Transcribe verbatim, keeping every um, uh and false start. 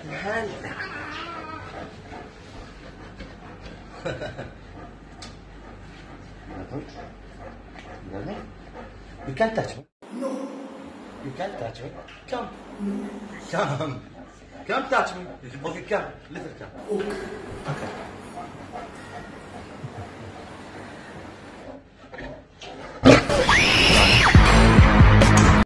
hand. You can't touch me. No. You can't touch me. Come. No. Come. Come touch me. You can come. Little come. Okay. Okay.